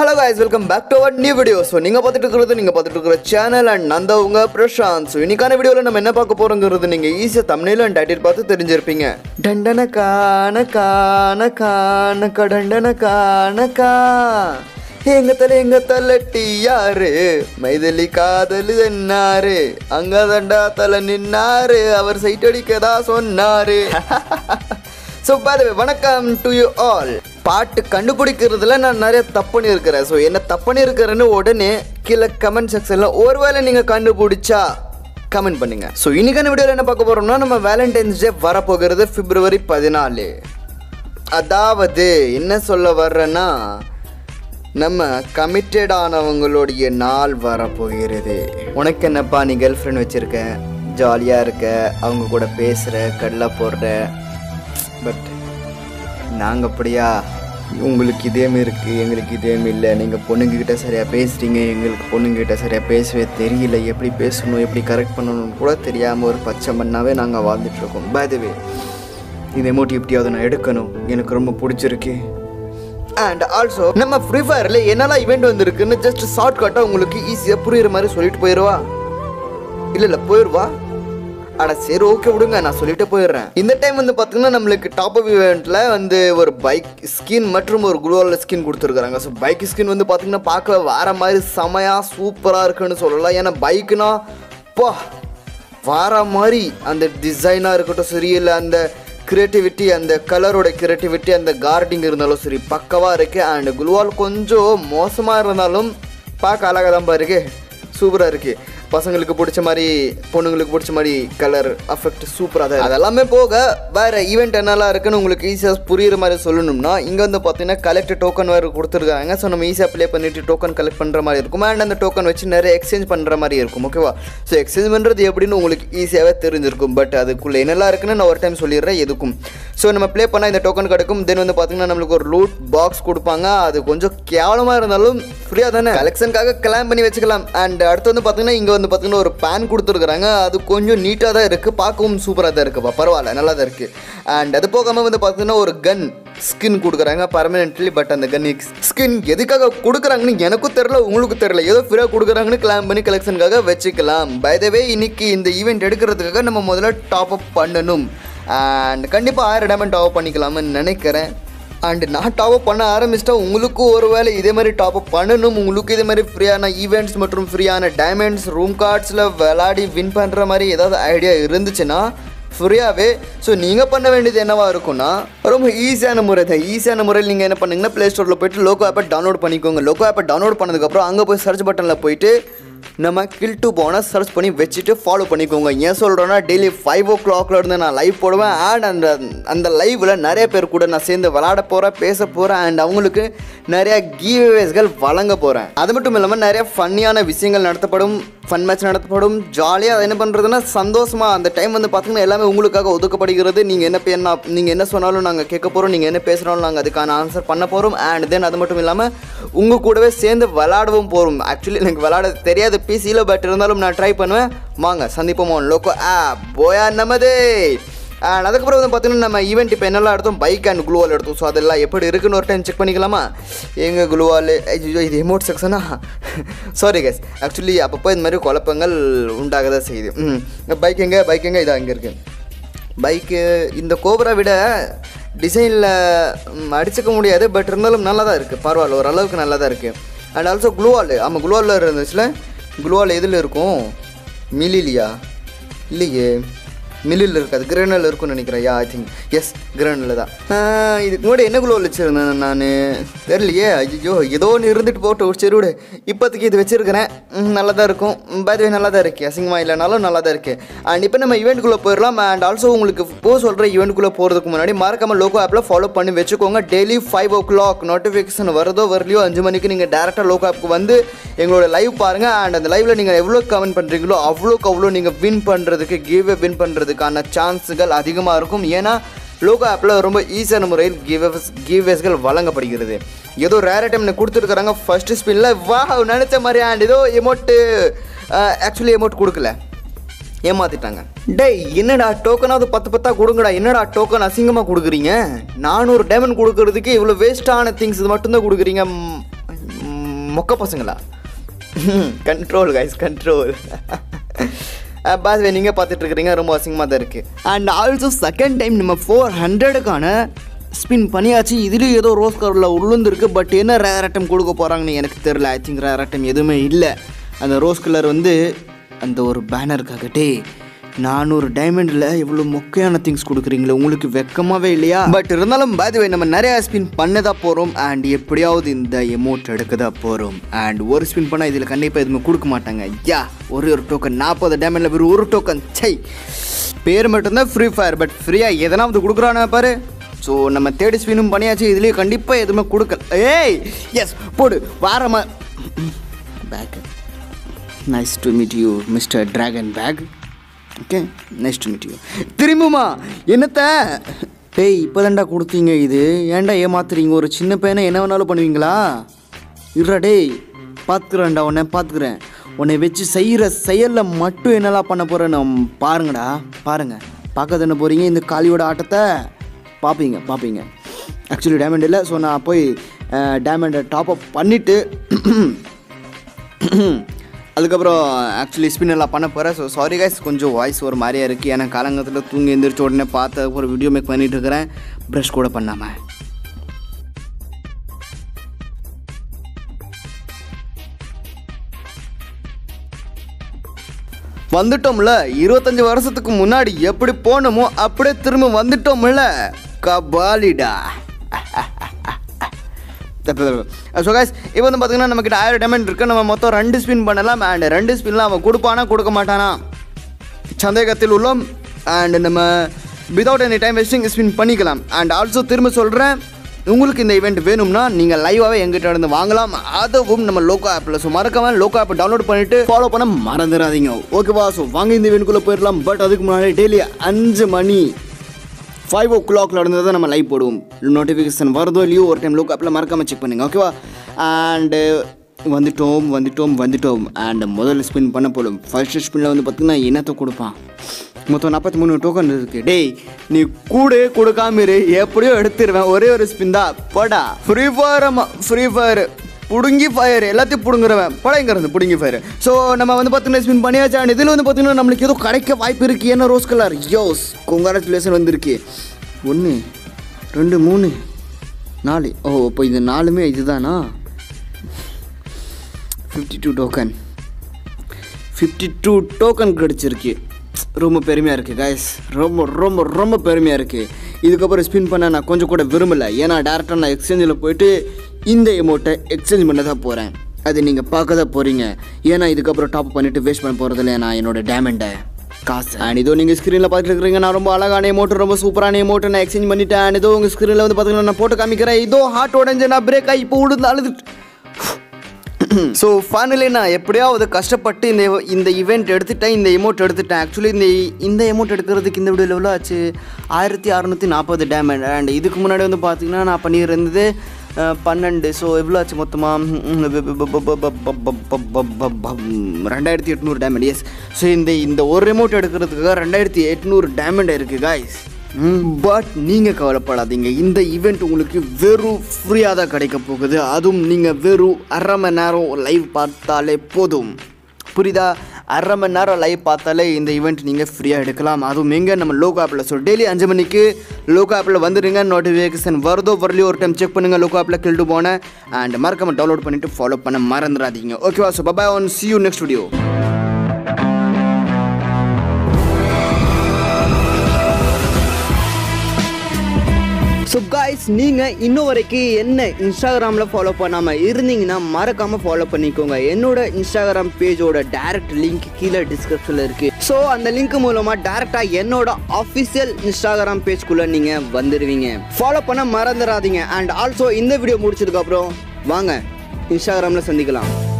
Hello guys, welcome back to our new video. So நீங்க பார்த்துட்டு இருக்கிற சேனல் அண்ட் நந்த உங்க பிரசாந்த். So இன்னைக்கான வீடியோல நம்ம என்ன பார்க்க போறோம்ங்கிறது நீங்க ஈஸியா thumbnail and title பார்த்து தெரிஞ்சிருப்பீங்க. டண்டனகா நகா நகா நகா டண்டனகா நகா எங்க தலை யாரு மைதலி காதலி என்னாரு அங்க தண்டா தலை நின்னாரு அவர் சைட் அடிக்கதா சொன்னாரு. So by the way, வணக்கம் to you all. பாட்டு கண்டுபிடிக்கிறதுல நான் நிறைய தப்பு பண்ணியிருக்கிறேன். ஸோ என்ன தப்பு பண்ணியிருக்கிறேன்னு உடனே கீழே கமெண்ட் செக்ஷனில் ஒருவேளை நீங்கள் கண்டுபிடிச்சா கமெண்ட் பண்ணுங்க. ஸோ இன்னைக்கான வீடியோவில் என்ன பார்க்க போகிறோம்னா நம்ம வேலண்டைன்ஸ் டே வரப்போகிறது February 14. அதாவது என்ன சொல்ல வர்றேன்னா நம்ம கமிட்டட் ஆனவங்களுடைய நாள் வரப்போகிறது. உனக்கு என்னப்பா நீ கேர்ள் ஃப்ரெண்ட் வச்சுருக்க, ஜாலியாக இருக்க, அவங்க கூட பேசுகிற, கடலை போடுற. பட் நாங்கள் அப்படியா, உங்களுக்கு இதேமாரி இருக்குது, எங்களுக்கு இதேமாரி இல்லை. நீங்கள் பொண்ணுங்கிட்ட சரியாக பேசுகிறீங்க, எங்களுக்கு பொண்ணுங்கிட்ட சரியாக பேசவே தெரியல. எப்படி பேசணும், எப்படி கரெக்ட் பண்ணணும்னு கூட தெரியாமல் ஒரு பச்சை மண்ணாவே நாங்கள் வாழ்ந்துட்டுருக்கோம். பை தி வே இந்த எமோட் எப்படியாவது நான் எடுக்கணும், எனக்கு ரொம்ப பிடிச்சிருக்கு. அண்ட் ஆல்சோ நம்ம ஃப்ரீ ஃபயரில் என்னெல்லாம் இவெண்ட் வந்துருக்குன்னு ஜஸ்ட் ஷார்ட்கட்டாக உங்களுக்கு ஈஸியாக புரியுற மாதிரி சொல்லிட்டு போயிடுவா. இல்லை போயிடுவா. ஆனால் சரி ஓகே விடுங்க, நான் சொல்லிட்டு போயிடுறேன். இந்த டைம் வந்து பார்த்தீங்கன்னா நம்மளுக்கு டாப் அப் ஈவெண்ட்டில் வந்து ஒரு பைக் ஸ்கின் மற்றும் ஒரு குளோவல் ஸ்கின் கொடுத்துருக்குறாங்க. ஸோ பைக் ஸ்கின் வந்து பார்த்தீங்கன்னா பார்க்க வேறு மாதிரி செமையாக சூப்பராக இருக்குன்னு சொல்லலாம். ஏன்னா பைக்குனா பா வேறு மாதிரி அந்த டிசைனாக இருக்கட்டும் சரி, இல்லை அந்த கிரியேட்டிவிட்டி, அந்த கலரோட கிரியேட்டிவிட்டி, அந்த கார்டிங் இருந்தாலும் சரி பக்கவாக இருக்குது. அண்ட் குளோவால் கொஞ்சம் மோசமாக இருந்தாலும் பார்க்க அழகாக தான் இருக்குது, சூப்பராக இருக்குது. பசங்களுக்கு பிடிச்ச மாதிரி, பொண்ணுங்களுக்கு பிடிச்ச மாதிரி கலர் அஃபெக்ட் சூப்பராக தான். அதெல்லாமே போக வேறு ஈவெண்ட் என்னெல்லாம் இருக்குன்னு உங்களுக்கு ஈஸியாக புரியுற மாதிரி சொல்லணும்னா இங்கே வந்து பார்த்தீங்கன்னா கலெக்ட் டோக்கன் வேறு கொடுத்துருக்காங்க. ஸோ நம்ம ஈஸியாக ப்ளே பண்ணிவிட்டு டோக்கன் கலெக்ட் பண்ணுற மாதிரி இருக்கும். அண்ட் அந்த டோக்கன் வச்சு நிறைய எக்ஸ்சேஞ்ச் பண்ணுற மாதிரி இருக்கும். ஓகேவா? ஸோ எக்ஸ்சேஞ்ச் பண்ணுறது எப்படின்னு உங்களுக்கு ஈஸியாகவே தெரிஞ்சிருக்கும். பட் அதுக்குள்ளே என்னெல்லாம் இருக்குன்னு நான் ஒரு டைம் சொல்லிடுறேன் எதுக்கும். ஸோ நம்ம ப்ளே பண்ணால் இந்த டோக்கன் கிடைக்கும். தென் வந்து பார்த்தீங்கன்னா நம்மளுக்கு ஒரு லூட் பாக்ஸ் கொடுப்பாங்க. அது கொஞ்சம் கேவலமாக இருந்தாலும் ஃப்ரீயாக தானே கலெக்ஷனுக்காக கிளைம் பண்ணி வச்சுக்கலாம். அண்ட் அடுத்து வந்து பார்த்தீங்கன்னா இங்கே வந்து பார்த்தீங்கன்னா ஒரு பேன் கொடுத்துருக்குறாங்க. அது கொஞ்சம் நீட்டாக தான் இருக்குது, பார்க்கவும் சூப்பராக தான் இருக்குப்பா, பரவாயில்ல, நல்லா தான் இருக்குது. அண்ட் அது போகாமல் வந்து பார்த்தீங்கன்னா ஒரு கன் ஸ்கின் கொடுக்குறாங்க பர்மனென்ட்லி. பட் அந்த கன் ஸ்கின் எதுக்காக கொடுக்குறாங்கன்னு எனக்கும் தெரில, உங்களுக்கும் தெரில. ஏதோ ஃப்ரீயாக கொடுக்குறாங்கன்னு கிளைம் பண்ணி கலெக்ஷனுக்காக வச்சுக்கலாம். பை த வே இன்னைக்கு இந்த ஈவெண்ட் எடுக்கிறதுக்காக நம்ம முதல்ல டாப் அப் பண்ணணும். அண்ட் கண்டிப்பாக 1000 டைமண்ட் டாப் அப் பண்ணிக்கலாம்னு நினைக்கிறேன். அண்ட் நான் டாப் அப் பண்ண ஆரம்பிச்சிட்டா உங்களுக்கும் ஒரு வேளை இதே மாதிரி டாப் அப் பண்ணணும், உங்களுக்கு இதே மாதிரி ஃப்ரீயான ஈவெண்ட்ஸ் மற்றும் ஃப்ரீயான டைமண்ட்ஸ் ரூம் கார்ட்ஸில் விளையாடி வின் பண்ணுற மாதிரி ஏதாவது ஐடியா இருந்துச்சுன்னா ஃப்ரீயாகவே. ஸோ நீங்கள் பண்ண வேண்டியது என்னவா இருக்கும்னா ரொம்ப ஈஸியான முறை தான். ஈஸியான முறையில் நீங்கள் என்ன பண்ணுங்கன்னா ப்ளே ஸ்டோரில் போய்ட்டு லோகோ ஆப்பை டவுன்லோட் பண்ணிக்கோங்க. லோகோ ஆப்பை டவுன்லோட் பண்ணதுக்கப்புறம் அங்கே போய் சர்ச் பட்டனில் போய்ட்டு நம்ம k2b சர்ச் பண்ணி வச்சுட்டு ஃபாலோ பண்ணிக்கோங்க. ஏன் சொல்கிறோன்னா டெய்லி 5 o'clock இருந்து நான் லைவ் போடுவேன். அண்ட் அந்த லைவில் நிறைய பேர் கூட நான் சேர்ந்து விளாட போகிறேன், பேச போகிறேன். அண்ட் அவங்களுக்கு நிறையா கிவ்அவேஸ்கள் வழங்க போகிறேன். அது மட்டும் இல்லாமல் நிறைய ஃபன்னியான விஷயங்கள் நடத்தப்படும், ஃபன் மேட்ச் நடத்தப்படும். ஜாலியாக அதை என்ன பண்ணுறதுன்னா சந்தோஷமாக அந்த டைம் வந்து பார்த்திங்கன்னா எல்லாமே உங்களுக்காக ஒதுக்கப்படுகிறது. நீங்கள் என்ன சொன்னாலும் நாங்கள் கேட்க போகிறோம், நீங்கள் என்ன பேசுகிறாலும் நாங்கள் அதுக்கான ஆன்சர் பண்ண போகிறோம். அண்ட் தென் அது மட்டும் இல்லாமல் உங்கள் கூடவே சேர்ந்து விளாடவும் போகிறோம். ஆக்சுவலி எனக்கு விளாட தெரியாது பிசியில், பட் இருந்தாலும் நான் ட்ரை பண்ணுவேன். வாங்க சந்திப்போம் லோக்கோ ஆப் போயா நமதே. அண்ட் அதுக்கப்புறம் வந்து பார்த்தீங்கன்னா நம்ம ஈவெண்ட் இப்போ என்னெல்லாம் எடுத்தோம், பைக் அண்ட் குளோவால் எடுத்தோம். ஸோ அதெல்லாம் எப்படி இருக்குன்னு ஒரு டைம் செக் பண்ணிக்கலாமா? எங்கள் குளோவால் இது எமோட் செக்ஷனா? சாரி கேஸ், ஆக்சுவலி அப்பப்போ இந்த மாதிரி குழப்பங்கள் உண்டாக தான் செய்யுது. பைக் எங்கே இதாக அங்கே இருக்குது. பைக்கு இந்த கோபரா விட டிசைனில் அடிச்சுக்க முடியாது, பட் இருந்தாலும் நல்லா தான் இருக்குது, பரவாயில்ல, ஓரளவுக்கு நல்லா தான் இருக்குது. அண்ட் ஆல்சோ குளோவால், ஆமாம் குளோவால் இருந்துச்சுல. குளோவால் எதில் இருக்கும், மில்லிலியா? இல்லையே, மில்லில் இருக்காது, கிரேனில் இருக்கும்னு நினைக்கிறேன். ஐ திங்க் எஸ் கிரேனில் தான். இதுக்கு முன்னாடி என்ன குளோவால் வச்சுருந்தேன் நான் தெரியலையே. ஐயோ ஏதோ ஒன்று இருந்துட்டு போட்டு ஒரு செருவிடு. இப்போதைக்கு இது வச்சுருக்கிறேன், நல்லா தான் இருக்கும். பை நல்லா தான் இருக்குது, அசிங்கமாக இல்லைனாலும் நல்லா தான் இருக்குது. அண்ட் இப்போ நம்ம ஈவெண்ட்டுக்குள்ளே போயிடலாம். அண்ட் ஆல்சோ உங்களுக்கு சொல்கிற ஈவெண்ட்டுக்குள்ளே போகிறதுக்கு முன்னாடி மறக்காமல் லோகோ ஆப்பில் ஃபாலோ பண்ணி வச்சுக்கோங்க. டெய்லி 5 o'clock நோட்டிஃபிகேஷன் வருதோ வரலையோ 5 மணிக்கு நீங்கள் டேரெக்டாக லோகோ ஆப்புக்கு வந்து எங்களோட லைவ் பாருங்கள். அண்ட் அந்த லைவில் நீங்கள் எவ்வளோ கமெண்ட் பண்ணுறீங்களோ அவ்வளோ நீங்கள் வின் பண்ணுறதுக்கு வின் பண்ணுறதுக்கான சான்ஸுகள் அதிகமாக இருக்கும். ஏன்னா லோகோ ஆப்பில் ரொம்ப ஈஸியான முறையில் கிவ்அவேஸ்கள் வழங்கப்படுகிறது. ஏதோ ரேர் ஐட்டம் கொடுத்துருக்குறாங்க ஃபர்ஸ்ட் ஸ்பின்னில். வா நினச்ச மாதிரி. அண்ட் ஏதோ எமோட்டு ஆக்சுவலி எமோட் கொடுக்கல, ஏமாத்திட்டாங்க. டேய் என்னடா டோக்கனாவது 10 கொடுங்கடா, என்னடா டோக்கன் அசிங்கமாக கொடுக்குறீங்க? 400 டைமண்ட் கொடுக்கறதுக்கு இவ்வளோ வேஸ்ட்டான திங்ஸ் இது மட்டும்தான் கொடுக்குறீங்க. மொக்க பசங்களா? Control guys, control. பாஸ் நீங்கள் பார்த்துட்ருக்குறீங்க, ரொம்ப அசிங்கமாக தான் இருக்குது. அண்ட் ஆல்சோ செகண்ட் டைம் நம்ம 400க்கான ஸ்பின் பண்ணியாச்சு. இதுலேயும் ஏதோ ரோஸ் கலரில் உள்ளுந்துருக்கு. பட் என்ன ரேர் ஐட்டம் கொடுக்க போகிறாங்கன்னு எனக்கு தெரில. ஐ திங்க் ரேர் ஐட்டம் எதுவுமே இல்லை. அந்த ரோஸ் கலர் வந்து அந்த ஒரு பேனருக்காகட்டே 400 டைமண்டில் இவ்வளோ மொக்கையான திங்ஸ் கொடுக்குறீங்களே, உங்களுக்கு வெக்கமாகவே இல்லையா? பட் இருந்தாலும் பை தி வே நம்ம நிறையா ஸ்பின் பண்ண தான் போகிறோம். அண்ட் எப்படியாவது இந்த எமோட் எடுக்க தான் போகிறோம். அண்ட் ஒரு ஸ்பின் பண்ணால் இதில் கண்டிப்பாக எதுவுமே கொடுக்க மாட்டாங்க. யா, ஒரு டோக்கன் 40 டைமண்டில் வெறும் ஒரு டோக்கன். சை, பேர் மட்டும்தான் ஃப்ரீ ஃபயர், பட் ஃப்ரீயாக எதனாவது கொடுக்குறானே பாரு. ஸோ நம்ம தேடி ஸ்பின்னும் பண்ணியாச்சு. இதுலேயும் கண்டிப்பாக எதுவுமே கொடுக்கல. ஏய் எஸ், போடு வாரமா பேக். Nice to meet you mister dragon பேக். Okay, nice to meet you. திரும்புமா என்னத்த? டேய், இப்போ தான்டா கொடுத்தீங்க. இது ஏன்டா ஏமாத்துறீங்க? ஒரு சின்ன பையனை என்ன வேணாலும் பண்ணுவீங்களா? இருடா டேய், பார்த்துக்குறேன்டா, உன்னை பார்த்துக்குறேன். உன்னை வச்சு செய்கிற செயலில் மட்டும் என்னெல்லாம் பண்ண போகிறேன்னு பாருங்கடா. பாருங்கள், பார்க்க தானே போகிறீங்க இந்த காளியோட ஆட்டத்தை? பார்ப்பீங்க. ஆக்சுவலி டைமண்ட் இல்லை. ஸோ நான் போய் டைமண்டை டாப் அப் பண்ணிவிட்டு அதுக்கப்புறம் ஆக்சுவலி ஸ்பின் எல்லாம் பண்ண போகிறேன். ஸோ சாரி கைஸ், கொஞ்சம் வாய்ஸ் ஒரு மாதிரியாக இருக்குது. ஏன்னா காலங்கத்தில் தூங்கி எழுந்திரிச்ச உடனே பார்த்து ஒரு வீடியோ மேக் பண்ணிகிட்டு இருக்கிறேன், ப்ரஷ் கூட பண்ணாமல். வந்துட்டோம்ல, 25 வருஷத்துக்கு முன்னாடி எப்படி போனோமோ அப்படியே திரும்ப வந்துட்டோம்ல. கபாலிடா. ஸோ கைஸ், இப்போ வந்து பார்த்தீங்கன்னா நம்மக்கிட்ட 1000 டைமண்ட் இருக்குது. நம்ம மொத்தம் 2 ஸ்பின் பண்ணலாம். அண்ட் 2 ஸ்பின்லாம் அவன் கொடுப்பானா கொடுக்க மாட்டானா சந்தேகத்தில் உள்ளோம். அண்ட் நம்ம without any time wasting spin பண்ணிக்கலாம். அண்ட் ஆல்சோ திரும்ப சொல்கிறேன், உங்களுக்கு இந்த ஈவெண்ட் வேணும்னா நீங்கள் லைவாகவே எங்கிட்ட இருந்து வாங்கலாம். அதுவும் நம்ம லோகோ ஆப்பில். ஸோ மறக்காம லோகோ ஆப்பை டவுன்லோட் பண்ணிவிட்டு ஃபாலோ பண்ண மறந்துடாதீங்க. ஓகேவா? ஸோ வாங்க இந்த ஈவெண்ட்குள்ளே போயிடலாம். பட் அதுக்கு முன்னாடி டெய்லி 5 மணி 5 o'clock நடந்தது தான் நம்ம லைவ் போடுவோம். நோட்டிஃபிகேஷன் வருதோ இல்லையோ ஒரு டைம் லோகோ ஆப்பில் மறக்காமல் செக் பண்ணுங்கள். ஓகேவா? அண்டு வந்துட்டோம். அண்ட் முதல்ல ஸ்பின் பண்ண போடும். ஃபர்ஸ்ட் ஸ்பின்னில் வந்து பார்த்திங்கன்னா என்னத்தை கொடுப்பான்? மொத்தம் 43 டோக்கன் இருக்குது. டேய், நீ கூட கொடுக்காம இரு, எப்படியோ எடுத்துருவேன். ஒரே ஒரு ஸ்பின் தான் போடா. ஃப்ரீ ஃபயர் புடுங்கி ஃபயர் எல்லாத்தையும் பிடுங்குறவன் படைங்கிறது புடுங்கி ஃபயர். ஸோ நம்ம வந்து பார்த்தீங்கன்னா ஸ்பின் பண்ணியாச்சு. அண்ட் இதில் வந்து பார்த்தீங்கன்னா நம்மளுக்கு ஏதோ கிடைக்க வாய்ப்பு இருக்குது. ஏன்னா ரோஸ் கலர். யோஸ், கங்க்ராச்சுலேஷன் வந்திருக்கு. 1 2 3 4. ஓ, இப்போ இது 4மே இதுதானா? 52 டோக்கன் கிடச்சிருக்கு. ரொம்ப பெருமையாக இருக்குது கைஸ். ரொம்ப பெருமையாக இருக்குது. இதுக்கப்புறம் ஸ்பின் பண்ண நான் கொஞ்சம் கூட விரும்பலை. ஏன்னா டேரெக்டாக நான் எக்ஸ்சேஞ்சில் போய்ட்டு இந்த எமோட்டை எக்ஸ்சேஞ்ச் பண்ண தான் போகிறேன். அது நீங்கள் பார்க்க தான் போகிறீங்க. ஏன்னா இதுக்கப்புறம் டாப் பண்ணிவிட்டு வேஸ்ட் பண்ண போகிறதில்ல நான் என்னோடய டைமண்டை காசு. அண்ட் இதோ நீங்கள் ஸ்க்ரீனில் பார்த்துட்டு இருக்கிறீங்க. நான் ரொம்ப அழகான எமோட்டு, ரொம்ப சூப்பரான எமோட்டை நான் எக்ஸ்சேஞ்ச் பண்ணிட்டேன். அண்ட் இதோ உங்கள் ஸ்க்ரீனில் வந்து பார்த்தீங்கன்னா நான் போட்டு காமிக்கிறேன். இதோ ஹார்ட் உடஞ்சு நான் பிரேக் ஆகி இப்போ உழுந்து அழுதுட்டு. ஸோ ஃபைனலி நான் எப்படியாவது கஷ்டப்பட்டு இந்த ஈவெண்ட் எடுத்துட்டேன், இந்த எமோட் எடுத்துட்டேன். ஆக்சுவலி இந்த எமோட் எடுக்கிறதுக்கு இந்த வீடியோவில் எவ்வளோ ஆச்சு? 1640 டைமண்ட். அண்ட் இதுக்கு முன்னாடி வந்து பார்த்தீங்கன்னா நான் பண்ணியிருந்தது 12. ஸோ எவ்வளோ ஆச்சு மொத்தமாக? 2800 டைமண்ட். எஸ். ஸோ இந்த ஒரு எமோட் எடுக்கிறதுக்காக 2800 டைமண்ட் இருக்குது காய்ஸ். பட் நீங்கள் கவலைப்படாதீங்க, இந்த ஈவெண்ட் உங்களுக்கு வெறும் ஃப்ரீயாக தான் கிடைக்க போகுது. அதுவும் நீங்கள் வெறும் 1/2 மணி நேரம் லைவ் பார்த்தாலே போதும். புரியுதா? 1/2 மணி நேரம் லைவ் பார்த்தாலே இந்த ஈவெண்ட் நீங்கள் ஃப்ரீயாக எடுக்கலாம். அதுவும் எங்கே? நம்ம லோகோ ஆப்பில். ஸோ டெய்லி 5 மணிக்கு லோகோ ஆப்பில் வந்துடுங்க. நோட்டிஃபிகேஷன் வருதோ வரலையோ ஒரு டைம் செக் பண்ணுங்கள். லோகோ ஆப்பில் கில்ட்டு போனேன். அண்ட் மறக்காம டவுன்லோட் பண்ணிவிட்டு ஃபாலோ பண்ண மறந்துடாதீங்க. ஓகேவா? So bye one, see you next video. So guys, நீங்கள் இன்னும் வரைக்கும் என்ன இன்ஸ்டாகிராமில் ஃபாலோ பண்ணாமல் இருந்தீங்கன்னா மறக்காமல் ஃபாலோ பண்ணிக்கோங்க. என்னோட இன்ஸ்டாகிராம் பேஜோட டேரக்ட் லிங்க் கீழே டிஸ்கிரிப்ஷனில் இருக்குது. ஸோ அந்த லிங்க் மூலமாக டேரெக்டாக என்னோட அஃபிஷியல் இன்ஸ்டாகிராம் பேஜ்குள்ளே நீங்கள் வந்துடுவீங்க. ஃபாலோ பண்ண மறந்துடாதீங்க. அண்ட் ஆல்சோ இந்த வீடியோ முடிச்சதுக்கப்புறம் வாங்க இன்ஸ்டாகிராமில் சந்திக்கலாம்.